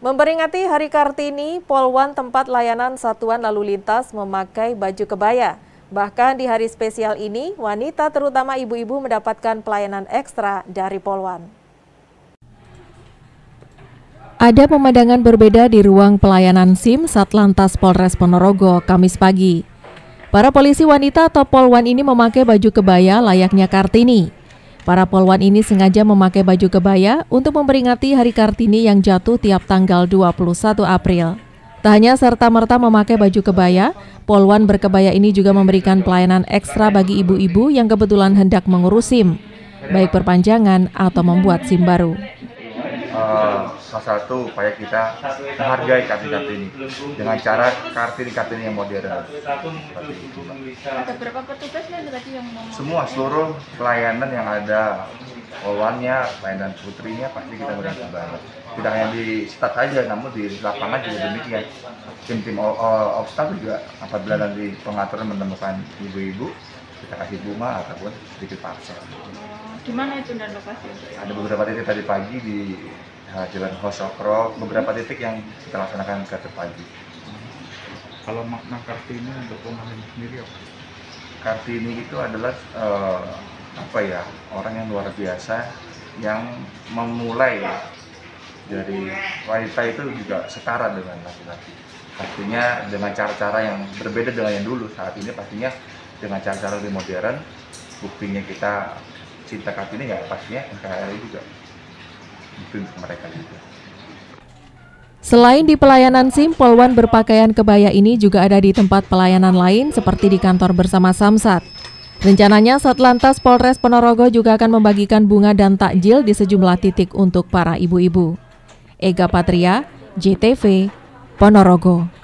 Memperingati Hari Kartini, Polwan tempat layanan Satuan Lalu Lintas memakai baju kebaya. Bahkan di hari spesial ini, wanita terutama ibu-ibu mendapatkan pelayanan ekstra dari Polwan. Ada pemandangan berbeda di ruang pelayanan SIM Satlantas Polres Ponorogo, Kamis pagi. Para polisi wanita atau Polwan ini memakai baju kebaya layaknya Kartini. Para Polwan ini sengaja memakai baju kebaya untuk memperingati Hari Kartini yang jatuh tiap tanggal 21 April. Tak hanya serta-merta memakai baju kebaya, Polwan berkebaya ini juga memberikan pelayanan ekstra bagi ibu-ibu yang kebetulan hendak mengurus SIM, baik perpanjangan atau membuat SIM baru. Salah satu upaya kita menghargai Kartini dengan cara Kartini yang modern. Ada berapa petugas yang semua seluruh pelayanan yang ada, Polwannya, pelayanan putrinya pasti kita berikan kebaya. Tidak hanya di staf saja, namun di lapangan juga demikian. Tim obstacle juga apabila nanti pengaturan menemukan ibu-ibu, kita kasih bunga ataupun sedikit parcel. Di mana itu dan lokasi? Ada beberapa titik tadi pagi di Jalan Hosokro, beberapa titik yang kita laksanakan ke pagi. Kalau makna Kartini untuk pemahaman sendiri apa? Kartini itu adalah orang yang luar biasa yang memulai dari wanita itu juga setara dengan laki-laki. Pastinya dengan cara-cara yang berbeda dengan yang dulu. Saat ini pastinya dengan cara-cara lebih modern. Buktinya kita cinta Kartini ya pastinya NKRI juga. Mungkin mereka juga. Selain di pelayanan SIM, Polwan berpakaian kebaya ini juga ada di tempat pelayanan lain seperti di kantor bersama Samsat. Rencananya Satlantas Polres Ponorogo juga akan membagikan bunga dan takjil di sejumlah titik untuk para ibu-ibu. Ega Patria, JTV, Ponorogo.